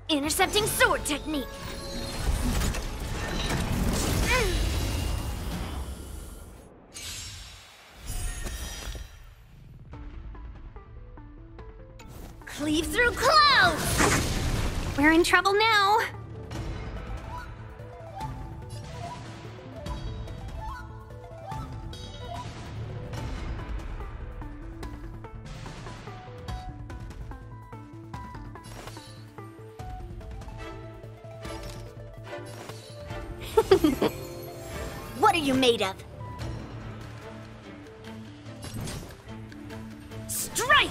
Intercepting sword technique. Cleave through clouds! We're in trouble now. What are you made of? Strike!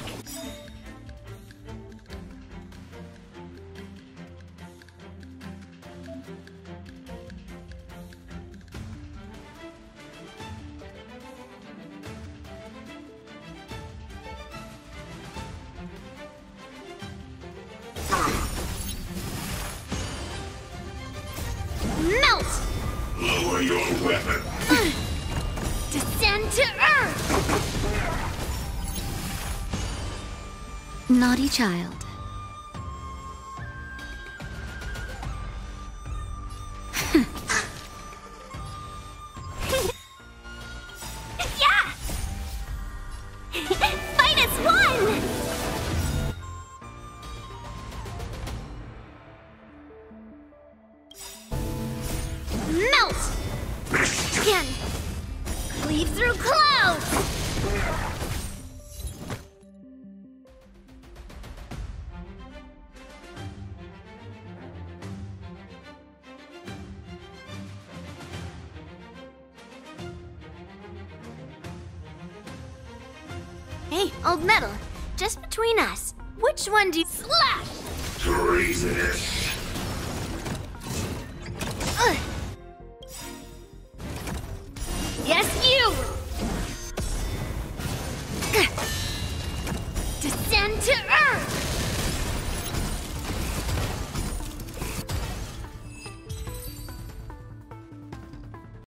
Melt! Lower your weapon! Descend to earth! Naughty child. Yeah! Fight as one! Melt! Again! Cleave through clouds! Hey, old metal, just between us, which one do you slash? Treasonous!